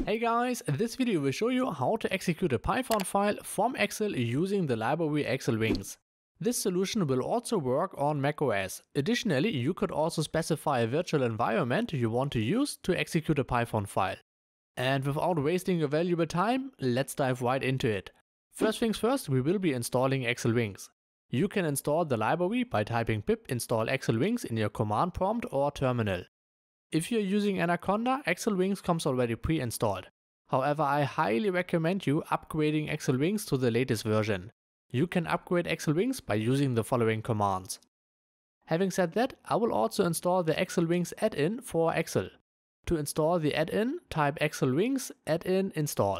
Hey guys, this video will show you how to execute a Python file from Excel using the library Xlwings. This solution will also work on macOS. Additionally, you could also specify a virtual environment you want to use to execute a Python file. And without wasting your valuable time, let's dive right into it. First things first, we will be installing Xlwings. You can install the library by typing pip install Xlwings in your command prompt or terminal. If you're using Anaconda, Xlwings comes already pre-installed. However, I highly recommend you upgrading Xlwings to the latest version. You can upgrade Xlwings by using the following commands. Having said that, I will also install the Xlwings add-in for Excel. To install the add-in, type Xlwings add-in install.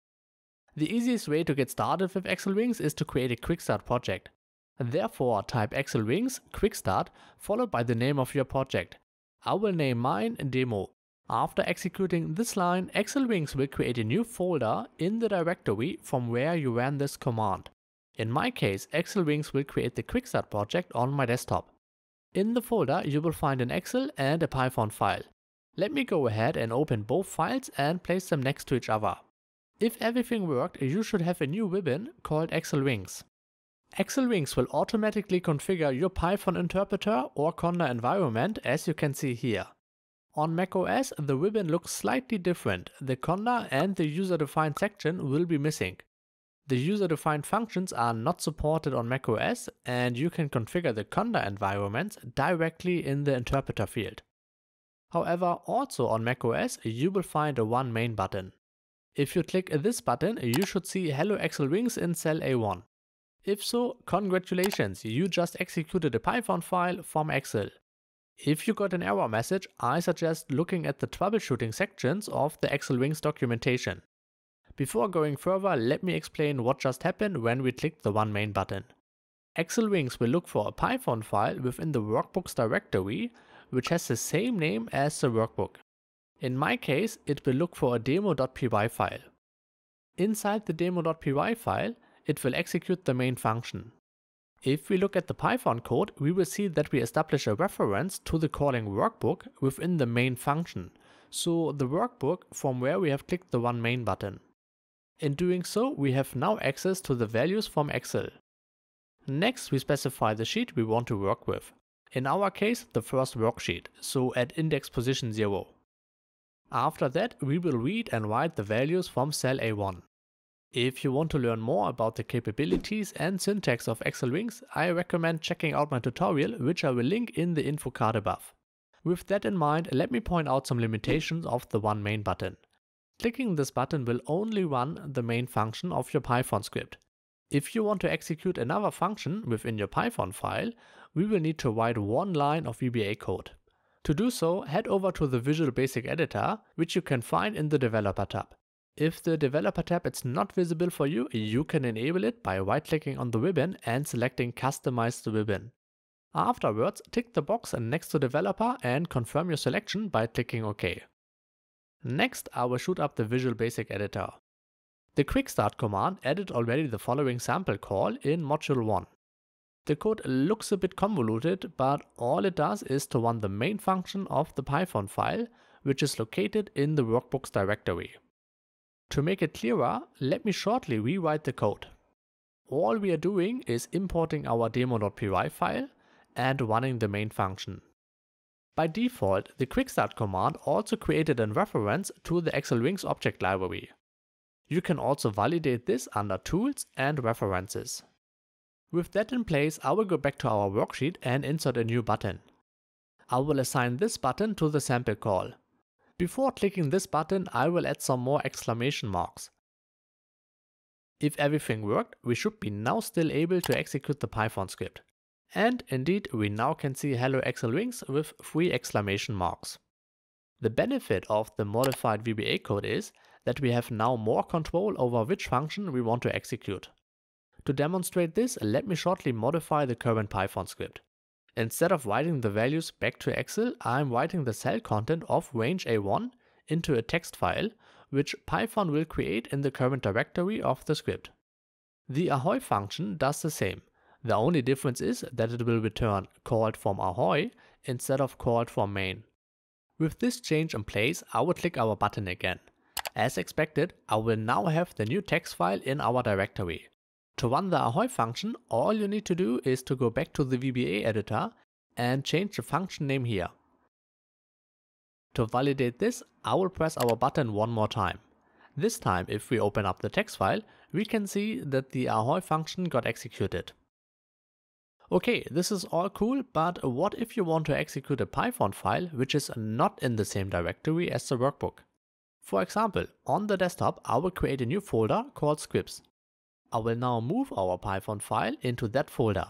The easiest way to get started with Xlwings is to create a QuickStart project. Therefore, type Xlwings QuickStart followed by the name of your project. I will name mine demo. After executing this line, Xlwings will create a new folder in the directory from where you ran this command. In my case, Xlwings will create the QuickStart project on my desktop. In the folder, you will find an Excel and a Python file. Let me go ahead and open both files and place them next to each other. If everything worked, you should have a new ribbon called Xlwings. Xlwings will automatically configure your Python interpreter or Conda environment, as you can see here. On macOS, the ribbon looks slightly different. The Conda and the user-defined section will be missing. The user-defined functions are not supported on macOS, and you can configure the Conda environments directly in the interpreter field. However, also on macOS, you will find a One Main button. If you click this button, you should see Hello Xlwings in cell A1. If so, congratulations, you just executed a Python file from Excel. If you got an error message, I suggest looking at the troubleshooting sections of the Xlwings documentation. Before going further, let me explain what just happened when we clicked the One Main button. Xlwings will look for a Python file within the workbooks directory, which has the same name as the workbook. In my case, it will look for a demo.py file. Inside the demo.py file, it will execute the main function. If we look at the Python code, we will see that we establish a reference to the calling workbook within the main function, so the workbook from where we have clicked the One Main button. In doing so, we have now access to the values from Excel. Next, we specify the sheet we want to work with. In our case, the first worksheet, so at index position 0. After that, we will read and write the values from cell A1. If you want to learn more about the capabilities and syntax of Xlwings, I recommend checking out my tutorial, which I will link in the info card above. With that in mind, let me point out some limitations of the One Main button. Clicking this button will only run the main function of your Python script. If you want to execute another function within your Python file, we will need to write one line of VBA code. To do so, head over to the Visual Basic Editor, which you can find in the Developer tab. If the Developer tab is not visible for you, you can enable it by right-clicking on the ribbon and selecting Customize the ribbon. Afterwards, tick the box next to Developer and confirm your selection by clicking OK. Next, I will shoot up the Visual Basic Editor. The QuickStart command added already the following sample call in Module 1. The code looks a bit convoluted, but all it does is to run the main function of the Python file, which is located in the workbooks directory. To make it clearer, let me shortly rewrite the code. All we are doing is importing our demo.py file and running the main function. By default, the QuickStart command also created a reference to the Xlwings object library. You can also validate this under Tools and References. With that in place, I will go back to our worksheet and insert a new button. I will assign this button to the sample call. Before clicking this button, I will add some more exclamation marks. If everything worked, we should be now still able to execute the Python script. And indeed, we now can see Hello Xlwings with 3 exclamation marks. The benefit of the modified VBA code is that we have now more control over which function we want to execute. To demonstrate this, let me shortly modify the current Python script. Instead of writing the values back to Excel, I am writing the cell content of range A1 into a text file, which Python will create in the current directory of the script. The ahoy function does the same. The only difference is that it will return called from ahoy instead of called from main. With this change in place, I will click our button again. As expected, I will now have the new text file in our directory. To run the ahoy function, all you need to do is to go back to the VBA editor and change the function name here. To validate this, I will press our button one more time. This time, if we open up the text file, we can see that the ahoy function got executed. Okay, this is all cool, but what if you want to execute a Python file which is not in the same directory as the workbook? For example, on the desktop, I will create a new folder called scripts. I will now move our Python file into that folder.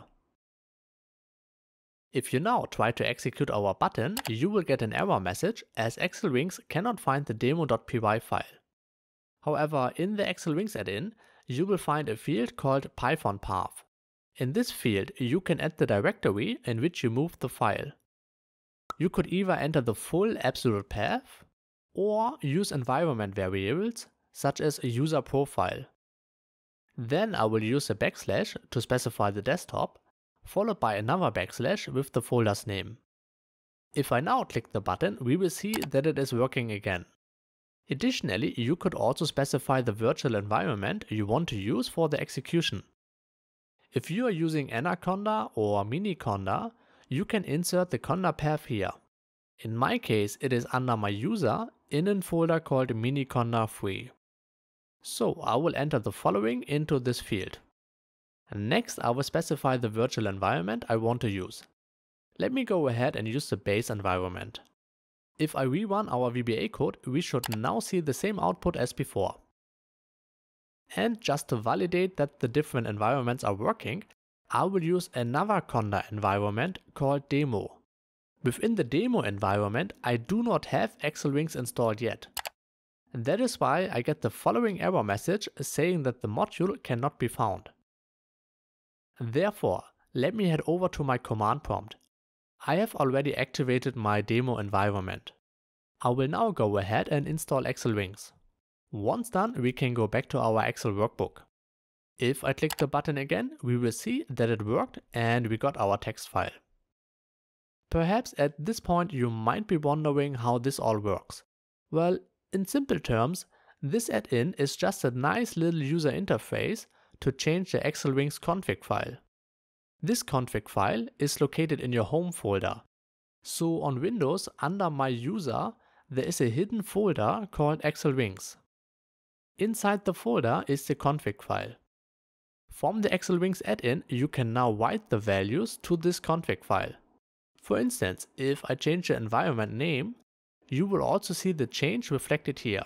If you now try to execute our button, you will get an error message as Xlwings cannot find the demo.py file. However, in the Xlwings add-in, you will find a field called Python path. In this field, you can add the directory in which you moved the file. You could either enter the full absolute path or use environment variables such as a user profile. Then I will use a backslash to specify the desktop, followed by another backslash with the folder's name. If I now click the button, we will see that it is working again. Additionally, you could also specify the virtual environment you want to use for the execution. If you are using 𝗏𝗏𝗧𝗏𝗏 or 𝗏𝗏𝗏𝗧𝗏𝗏, you can insert the conda path here. In my case, it is under my user in a folder called 𝗏𝗏𝗏𝗏𝗏. So I will enter the following into this field. Next, I will specify the virtual environment I want to use. Let me go ahead and use the base environment. If I rerun our VBA code, we should now see the same output as before. And just to validate that the different environments are working, I will use another conda environment called demo. Within the demo environment, I do not have Xlwings installed yet. And that is why I get the following error message saying that the module cannot be found. Therefore, let me head over to my command prompt. I have already activated my demo environment. I will now go ahead and install Xlwings. Once done, we can go back to our Excel workbook. If I click the button again, we will see that it worked and we got our text file. Perhaps at this point you might be wondering how this all works. Well, in simple terms, this add-in is just a nice little user interface to change the Xlwings config file. This config file is located in your home folder. So on Windows, under my user, there is a hidden folder called Xlwings. Inside the folder is the config file. From the Xlwings add-in, you can now write the values to this config file. For instance, if I change the environment name, you will also see the change reflected here.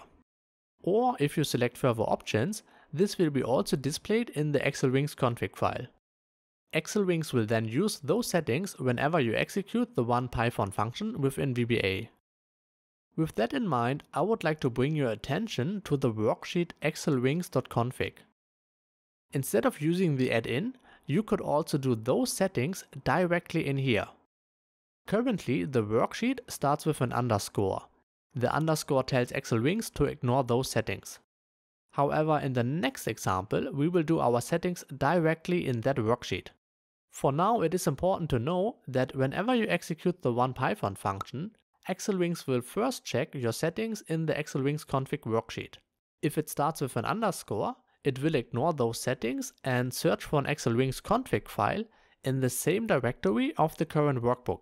Or if you select further options, this will be also displayed in the Xlwings config file. Xlwings will then use those settings whenever you execute the one Python function within VBA. With that in mind, I would like to bring your attention to the worksheet xlwings.config. Instead of using the add-in, you could also do those settings directly in here. Currently, the worksheet starts with an underscore. The underscore tells Xlwings to ignore those settings. However, in the next example, we will do our settings directly in that worksheet. For now, it is important to know that whenever you execute the one Python function, Xlwings will first check your settings in the Xlwings config worksheet. If it starts with an underscore, it will ignore those settings and search for an Xlwings config file in the same directory of the current workbook.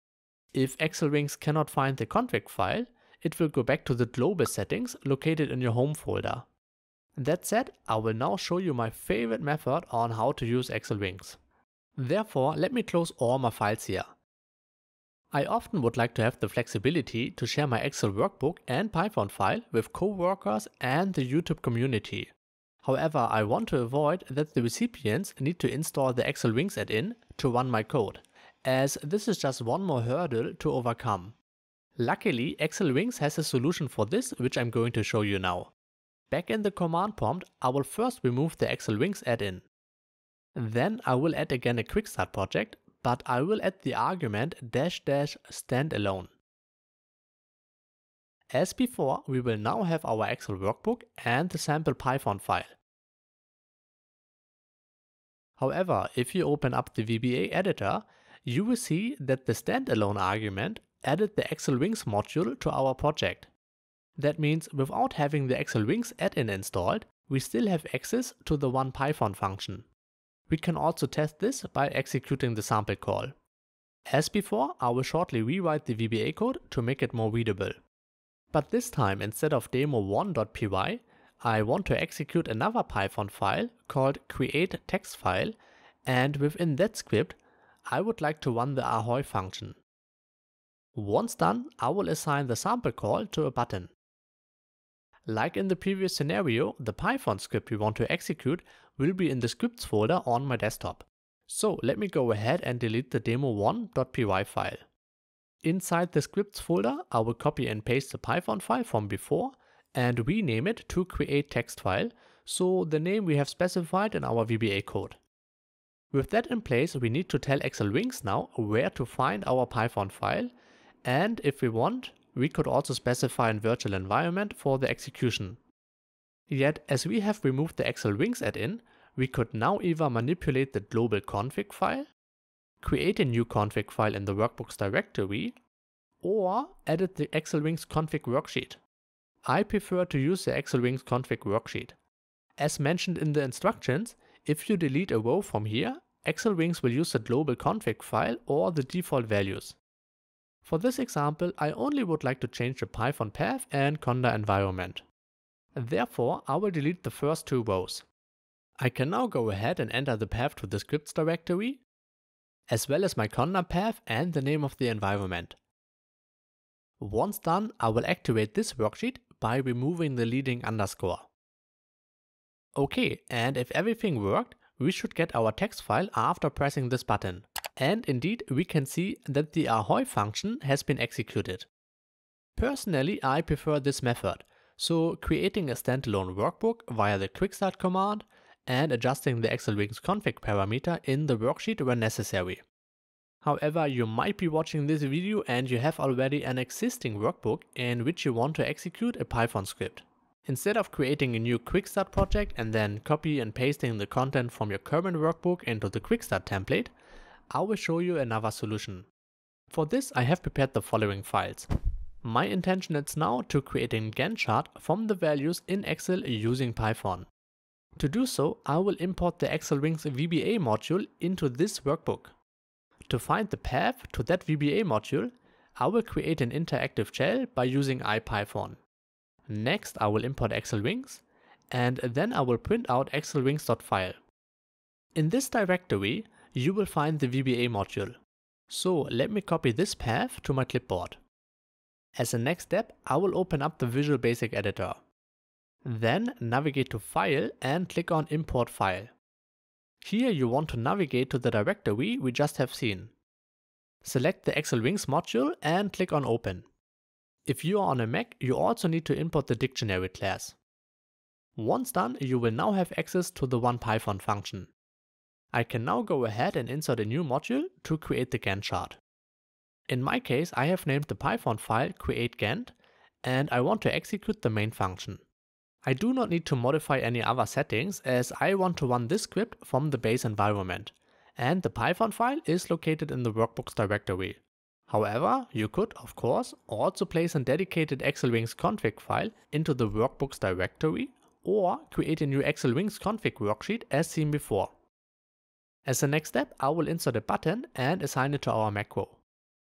If Xlwings cannot find the config file, it will go back to the global settings located in your home folder. That said, I will now show you my favorite method on how to use Xlwings. Therefore, let me close all my files here. I often would like to have the flexibility to share my Excel workbook and Python file with co-workers and the YouTube community. However, I want to avoid that the recipients need to install the Xlwings add-in to run my code, as this is just one more hurdle to overcome. Luckily, Xlwings has a solution for this, which I'm going to show you now. Back in the command prompt, I will first remove the Xlwings add-in. Then I will add again a QuickStart project, but I will add the argument --standalone. As before, we will now have our Excel workbook and the sample Python file. However, if you open up the VBA editor, you will see that the standalone argument added the Xlwings module to our project. That means without having the Xlwings add-in installed, we still have access to the 𝗏𝗏 function. We can also test this by executing the sample call. As before, I will shortly rewrite the VBA code to make it more readable. But this time, instead of demo1.py, I want to execute another Python file called 𝗏𝗘𝗦𝗧𝗏, and within that script, I would like to run the ahoy function. Once done, I will assign the sample call to a button. Like in the previous scenario, the Python script we want to execute will be in the scripts folder on my desktop. So let me go ahead and delete the demo1.py file. Inside the scripts folder, I will copy and paste the Python file from before and rename it to 𝗏𝗘𝗦𝗧𝗏, so the name we have specified in our VBA code. With that in place, we need to tell Xlwings now where to find our Python file, and if we want, we could also specify a virtual environment for the execution. Yet, as we have removed the Xlwings add-in, we could now either manipulate the global config file, create a new config file in the workbooks directory, or edit the Xlwings config worksheet. I prefer to use the Xlwings config worksheet. As mentioned in the instructions, if you delete a row from here, Xlwings will use the global config file or the default values. For this example, I only would like to change the Python path and conda environment. Therefore, I will delete the first two rows. I can now go ahead and enter the path to the scripts directory, as well as my conda path and the name of the environment. Once done, I will activate this worksheet by removing the leading underscore. Okay, and if everything worked, we should get our text file after pressing this button. And indeed, we can see that the ahoy function has been executed. Personally, I prefer this method, so creating a standalone workbook via the QuickStart command and adjusting the Xlwings config parameter in the worksheet when necessary. However, you might be watching this video and you have already an existing workbook in which you want to execute a Python script. Instead of creating a new QuickStart project and then copy and pasting the content from your current workbook into the QuickStart template, I will show you another solution. For this, I have prepared the following files. My intention is now to create a Gantt chart from the values in Excel using Python. To do so, I will import the Xlwings VBA module into this workbook. To find the path to that VBA module, I will create an interactive shell by using IPython. Next, I will import Xlwings, and then I will print out xlwings.file. In this directory, you will find the VBA module. So let me copy this path to my clipboard. As a next step, I will open up the Visual Basic Editor. Then navigate to File and click on Import File. Here you want to navigate to the directory we just have seen. Select the Xlwings module and click on Open. If you are on a Mac, you also need to import the dictionary class. Once done, you will now have access to the 𝗏𝗏 function. I can now go ahead and insert a new module to create the Gantt chart. In my case, I have named the Python file 𝗏𝗘𝗦𝗧𝗏, and I want to execute the main function. I do not need to modify any other settings as I want to run this script from the base environment, and the Python file is located in the workbooks directory. However, you could, of course, also place a dedicated Xlwings config file into the workbooks directory or create a new Xlwings config worksheet as seen before. As a next step, I will insert a button and assign it to our macro.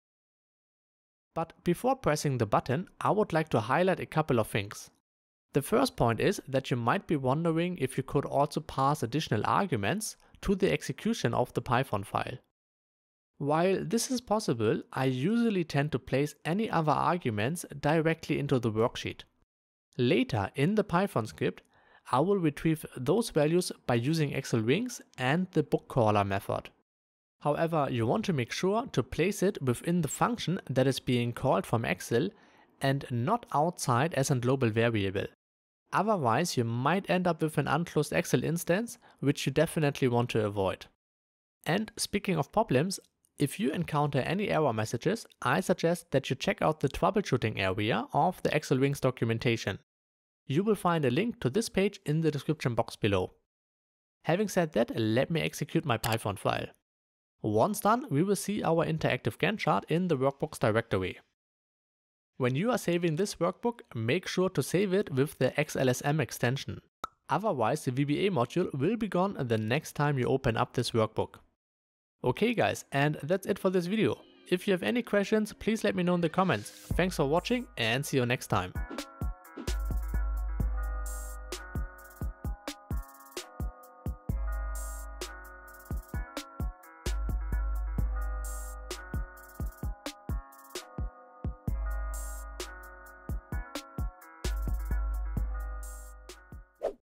But before pressing the button, I would like to highlight a couple of things. The first point is that you might be wondering if you could also pass additional arguments to the execution of the Python file. While this is possible, I usually tend to place any other arguments directly into the worksheet. Later in the Python script, I will retrieve those values by using Xlwings and the book caller method. However, you want to make sure to place it within the function that is being called from Excel and not outside as a global variable. Otherwise, you might end up with an unclosed Excel instance, which you definitely want to avoid. And speaking of problems, if you encounter any error messages, I suggest that you check out the troubleshooting area of the Xlwings documentation. You will find a link to this page in the description box below. Having said that, let me execute my Python file. Once done, we will see our interactive Gantt chart in the workbooks directory. When you are saving this workbook, make sure to save it with the XLSM extension. Otherwise, the VBA module will be gone the next time you open up this workbook. Okay guys, and that's it for this video. If you have any questions, please let me know in the comments. Thanks for watching and see you next time.